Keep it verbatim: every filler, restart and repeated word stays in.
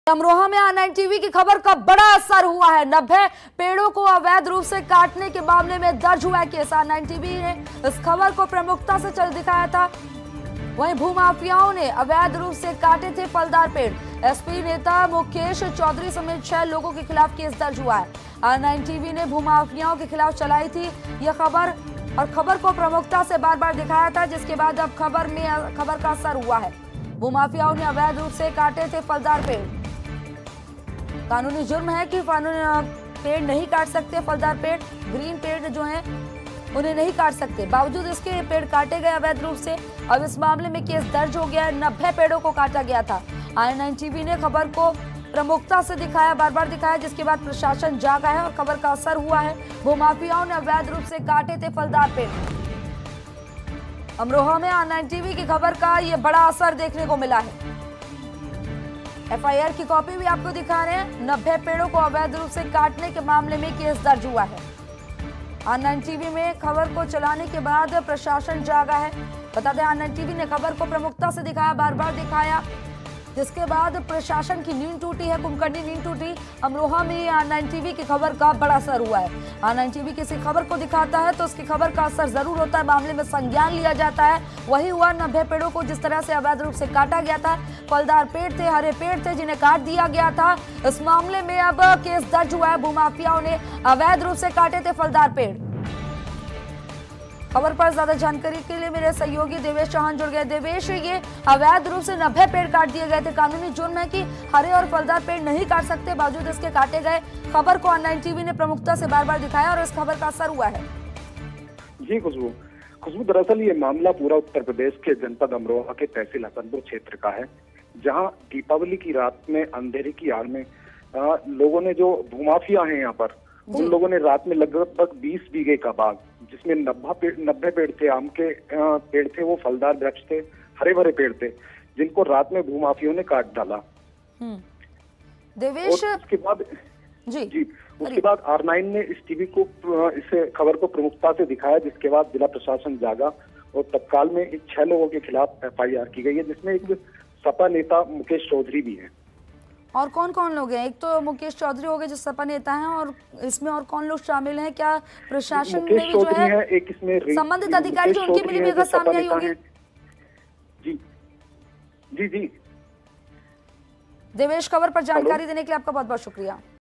अमरोहा में are nine TV की खबर का बड़ा असर हुआ है। नब्बे पेड़ों को अवैध रूप से काटने के मामले में दर्ज हुआ है केस। आर नाइन टीवी ने इस खबर को प्रमुखता से चल दिखाया था। वहीं भूमाफियाओं ने अवैध रूप से काटे थे फलदार पेड़। एसपी नेता मुकेश चौधरी समेत छह लोगों के खिलाफ केस दर्ज हुआ है। आर नाइन टीवी ने भूमाफियाओं के खिलाफ चलाई थी यह खबर और खबर को प्रमुखता से बार बार दिखाया था, जिसके बाद अब खबर में खबर का असर हुआ है। भूमाफियाओं ने अवैध रूप से काटे थे फलदार पेड़। कानूनी जुर्म है कि कानून पेड़ नहीं काट सकते। फलदार पेड़, ग्रीन पेड़ जो हैं उन्हें नहीं काट सकते। बावजूद इसके पेड़ काटे गए अवैध रूप से। अब इस मामले में केस दर्ज हो गया है। नब्बे पेड़ों को काटा गया था। आर नाइन टीवी ने खबर को प्रमुखता से दिखाया, बार बार दिखाया, जिसके बाद प्रशासन जागा है और खबर का असर हुआ है। भूमाफियाओं ने अवैध रूप से काटे थे फलदार पेड़। अमरोहा में आर नाइन टीवी की खबर का ये बड़ा असर देखने को मिला है। एफ आई आर की कॉपी भी आपको दिखा रहे हैं। नब्बे पेड़ों को अवैध रूप से काटने के मामले में केस दर्ज हुआ है। आर नाइन टीवी में खबर को चलाने के बाद प्रशासन जागा है। बता दें, आर नाइन टीवी ने खबर को प्रमुखता से दिखाया, बार बार दिखाया, जिसके बाद प्रशासन की नींद टूटी है, कुंभकर्णी नींद टूटी। अमरोहा में आर नाइन टीवी की खबर का बड़ा असर हुआ है। आर नाइन टीवी किसी खबर को दिखाता है तो उसकी खबर का असर जरूर होता है, मामले में संज्ञान लिया जाता है। वही हुआ। नब्बे पेड़ों को जिस तरह से अवैध रूप से काटा गया था, फलदार पेड़ थे, हरे पेड़ थे, जिन्हें काट दिया गया था। इस मामले में अब केस दर्ज हुआ है। भूमाफियाओं ने अवैध रूप से काटे थे फलदार पेड़। खबर पर ज्यादा जानकारी के लिए मेरे सहयोगी देवेश चौहान जुड़ गए। देवेश, ये अवैध रूप से नब्बे पेड़ काट दिए गए थे। कानूनी जुर्म है कि हरे और फलदार पेड़ नहीं काट सकते, बावजूद इसके काटे गए। खबर को आर नाइन टीवी ने प्रमुखता से बार बार दिखाया और इस खबर का असर हुआ है। जी खुशबू खुशबू दरअसल ये मामला पूरा उत्तर प्रदेश के जनपद अमरोहा के तहसील हसनपुर क्षेत्र का है, जहां दीपावली की रात में अंधेरे की आड़ में आ, लोगों ने, जो भूमाफिया हैं यहाँ पर, उन लोगों ने रात में लगभग बीस बीघे का बाग, जिसमें नब्बे पेड़ नब्बे पेड़ थे, आम के पेड़ थे, वो फलदार वृक्ष थे, हरे भरे पेड़ थे, जिनको रात में भूमाफियों ने काट डाला। देवेश, उसके बाद जी जी उसके बाद आर नाइन ने इस टीवी को इस खबर को प्रमुखता से दिखाया, जिसके बाद जिला प्रशासन जागा और तत्काल में इन छह लोगों के खिलाफ एफ आई आर की गई है, जिसमें एक सपा नेता मुकेश चौधरी भी है। और कौन कौन लोग हैं? एक तो मुकेश चौधरी हो गए जो सपा नेता हैं, और इसमें और कौन लोग शामिल हैं? क्या प्रशासन में भी जो है, है एक इसमें संबंधित अधिकारी जो उनकी मिली भगत सामने आई होगी? जी जी जी देवेश, खबर पर जानकारी देने के लिए आपका बहुत बहुत शुक्रिया।